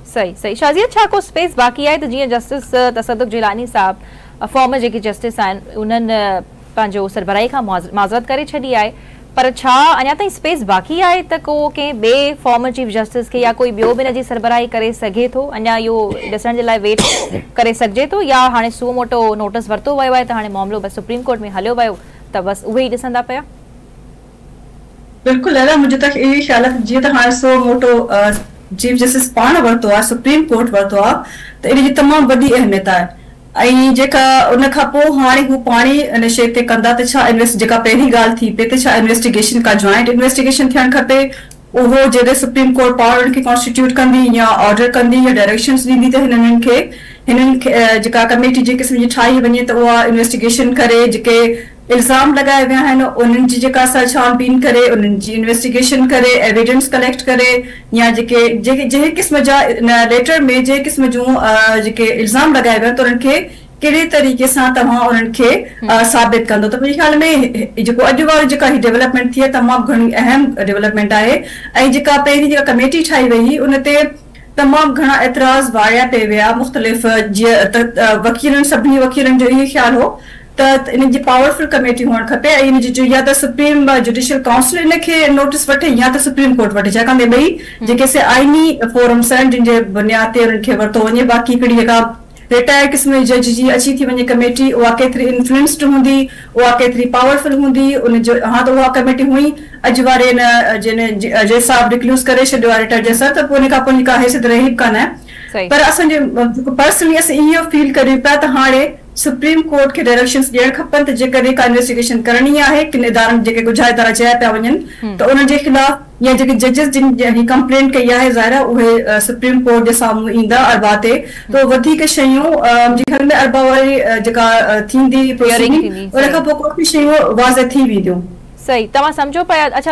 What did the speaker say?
सही सही शाज़िया, छा को स्पेस बाक़ी आहे त जीअं जस्टिस तसद्दुक़ जिलानी साहब फॉर्मर जेके जस्टिस आहिनि उन्हनि पंहिंजो सरबराही खां माज़रत करे छॾी आहे, पर छा अञा ताईं स्पेस बाक़ी आहे त को कंहिं ॿिए फॉर्मर चीफ जस्टिस खे या कोई ॿियो बि हिनजी सरबराही करे सघे थो? अञा इहो ॾिसण जे लाइ वेट करे सघिजे थो, या हाणे सुओ मोटो नोटिस वरितो वियो आहे त हाणे मामिलो बसि सुप्रीम कोर्ट में हलियो वियो त बसि उहे ई ॾिसंदा पिया? बिल्कुलु अहिड़ा मुंहिंजो त इहो ख़्याल आहे जीअं त हाणे सुओ मोटो चीफ जस्टिस पाण वरितो आहे, सुप्रीम कोर्ट वरितो आहे, त इन जी तमामु वॾी अहमियत आहे। ऐं जेका उन खां पोइ हाणे हू पाण ई इन शइ ते कंदा त छा जेका पहिरीं ॻाल्हि थी पई त छा इन्वेस्टिगेशन का जॉइंट इन्वेस्टिगेशन थियणु खपे, उहो जॾहिं सुप्रीम कोर्ट पाण उनखे कॉन्स्टिट्यूट कंदी या ऑर्डर कंदी या डायरेक्शंस ॾींदी त हिननि खे जेका कमेटी जे क़िस्म जी ठाही वञे त उहा इन्वेस्टिगेशन करे, जेके इल्ज़ाम लगाए विया आहिनि उन्हनि जी जेका छानबीन करे, उन्हनि जी इन्वेस्टिगेशन करे, एविडेंस कलेक्ट करे, या जंहिं क़िस्म जा लेटर में जंहिं क़िस्म जूं जेके इल्ज़ाम लगाए विया त उन्हनि खे कहिड़े तरीक़े सां तव्हां उन्हनि खे साबित कंदो। त मुंहिंजे ख़्याल में जेको अॼु वारो जेका ही डेवलपमेंट थी आहे तमामु घणी अहम डेवलपमेंट आहे। ऐं जेका पहिरीं जेका कमेटी ठाही वई हुई उन ते तमामु घणा एतिराज़ वारिया पे विया मुख़्तलिफ़, जीअं वकीलनि सभिनी वकीलनि जो इहो ख़्यालु हो त इन जी पावरफुल कमेटी हुअणु खपे ऐं इन जी या त सुप्रीम जुडिशियल काउंसिल इन खे नोटिस वठे या त सुप्रीम कोर्ट वठे, छाकाणि ॿई जेके से आइनी फोरम्स आहिनि जिन जे बुनियाद ते उन्हनि खे वरितो वञे। बाक़ी हिकिड़ी जेका रिटायर्ड क़िस्म जी जज जी अची थी वञे कमेटी, उहा केतिरी इन्फ्लुएंस्ड हूंदी, उहा केतिरी पावरफुल हूंदी, उनजो हा त उहा कमेटी हुई अॼु वारे जिन जज साहब डिक्लूज़ करे छॾियो आहे रिटायर्ड जज साहब, त पोइ उन खां पोइ का हैसियत रही कान आहे। पर असांजे पर्सनली असां इहो फील करियूं पिया त हाणे सुप्रीम कोर्ट के डायरेक्शंस ॾियण खपनि त जेकॾहिं का इन्वेस्टिगेशन करणी आहे, किन इदारनि जेके ॻुझा इदारा चया पिया वञनि त उन्हनि जे ख़िलाफ़ या जेके जजिस जिन कंप्लेंट कई आहे ज़ाहिर उहे सुप्रीम कोर्ट जे साम्हूं ईंदा अरबा ते, त वधीक शयूं मुंहिंजे ख़्याल में अरबा वारी जेका थींदी उन खां पोइ काफ़ी शयूं वाज़ह थी वेंदियूं। सही, तव्हां सम्झो पिया? अच्छा